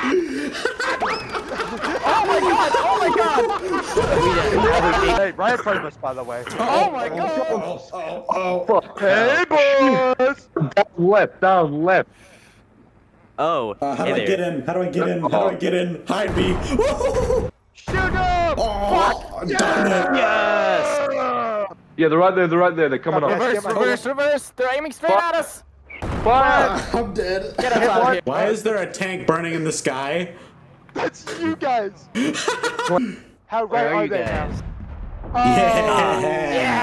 Oh my god! Oh my god! Hey, right in front of us, by the way. Oh my god! Fuck. Hey, boys! Down left. Oh, How do hey I there. get in? How do I get in? How do I get in? Hide me! Woo! Shoot him! Oh, darn it! Yes! Yeah, they're right there. They're coming up. Reverse! They're aiming straight at us! Fuck. I'm dead. Get us out of here! Why is there a tank burning in the sky? That's you guys! How Where right are are you they guys? now? Yeah.